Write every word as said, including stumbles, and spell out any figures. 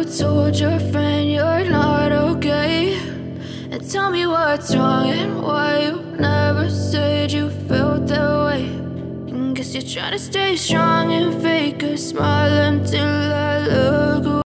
told your friend you're not okay? And tell me what's wrong and why you never said you felt that way. And guess you're trying to stay strong and fake a smile until I look away.